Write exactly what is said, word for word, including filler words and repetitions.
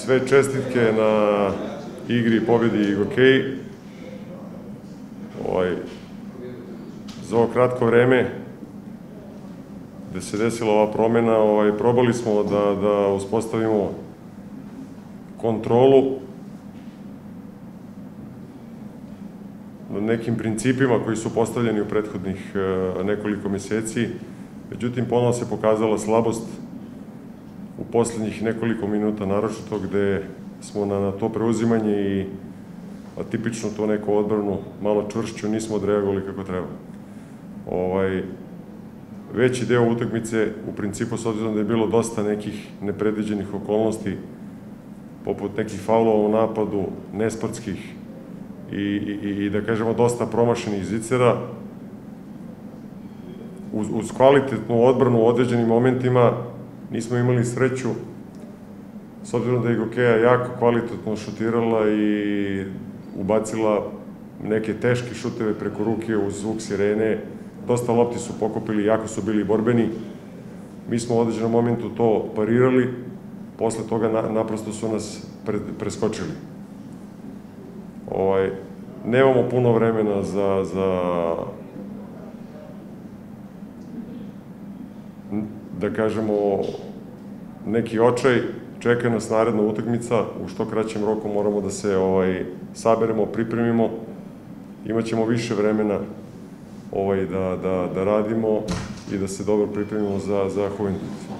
sve čestitke na igri i pobjedi Gokeji. Za ovo kratko vreme gde se desila ova promena, probali smo da uspostavimo kontrolu nad nekim principima koji su postavljeni u prethodnih nekoliko meseci. Međutim, ponovo se pokazala slabost u poslednjih nekoliko minuta, naročito gde smo na to preuzimanje i tipično to neku odbranu malo čvršću nismo odreagovali kako treba. Veći deo utakmice, u principu, s obzirom da je bilo dosta nekih nepredviđenih okolnosti, poput nekih faulova u napadu, nesportskih i, da kažemo, dosta promašenih zicera, uz kvalitetnu odbranu u određenim momentima nismo imali sreću, s obzirom da je Gokeja jako kvalitetno šutirala i ubacila neke teške šuteve preko ruke uz zvuk sirene. Dosta lopti su pokupili, jako su bili borbeni. Mi smo u određenom momentu to parirali, posle toga naprosto su nas preskočili. Nemamo puno vremena za, da kažemo, neki očaj. Čeka nas naredna utakmica, u što kraćem roku moramo da se saberemo, pripremimo, imaćemo više vremena da radimo i da se dobro pripremimo za Juventus.